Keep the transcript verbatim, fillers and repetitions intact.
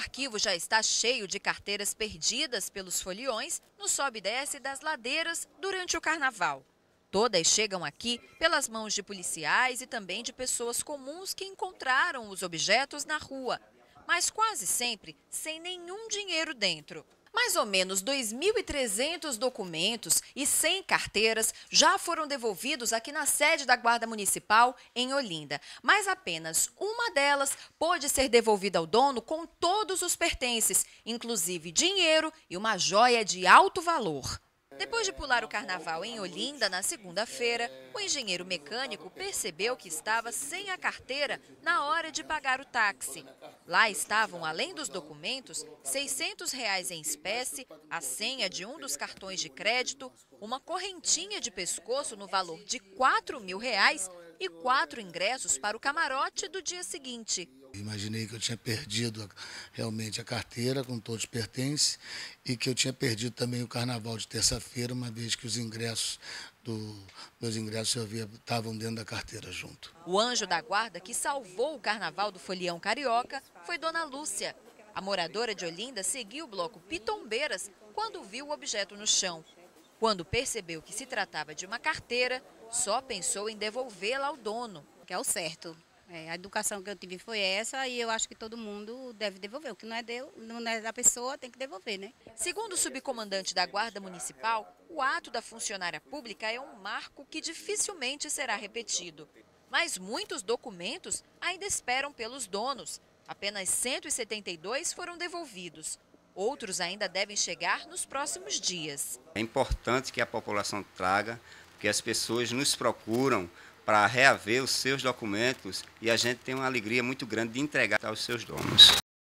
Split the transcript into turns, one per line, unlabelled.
arquivo já está cheio de carteiras perdidas pelos foliões no sobe e desce das ladeiras durante o carnaval. Todas chegam aqui pelas mãos de policiais e também de pessoas comuns que encontraram os objetos na rua, mas quase sempre sem nenhum dinheiro dentro. Mais ou menos dois mil e trezentos documentos e cem carteiras já foram devolvidos aqui na sede da Guarda Municipal em Olinda, mas apenas uma delas pôde ser devolvida ao dono com todos os pertences, inclusive dinheiro e uma joia de alto valor. Depois de pular o carnaval em Olinda na segunda-feira, o engenheiro mecânico percebeu que estava sem a carteira na hora de pagar o táxi. Lá estavam, além dos documentos, seiscentos reais em espécie, a senha de um dos cartões de crédito, uma correntinha de pescoço no valor de quatro mil reais e quatro ingressos para o camarote do dia seguinte.
Imaginei que eu tinha perdido realmente a carteira com todos os pertences e que eu tinha perdido também o carnaval de terça-feira, uma vez que os ingressos, do, meus ingressos eu havia, estavam dentro da carteira junto.
O anjo da guarda que salvou o carnaval do Folião Carioca foi Dona Lúcia. A moradora de Olinda seguiu o bloco Pitombeiras quando viu o objeto no chão. Quando percebeu que se tratava de uma carteira, só pensou em devolvê-la ao dono.
Que é o certo. É, a educação que eu tive foi essa e eu acho que todo mundo deve devolver. O que não é, de, não é da pessoa tem que devolver, né?
Segundo o subcomandante da Guarda Municipal, o ato da funcionária pública é um marco que dificilmente será repetido. Mas muitos documentos ainda esperam pelos donos. Apenas cento e setenta e dois foram devolvidos. Outros ainda devem chegar nos próximos dias.
É importante que a população traga, porque as pessoas nos procuram para reaver os seus documentos e a gente tem uma alegria muito grande de entregar aos seus donos.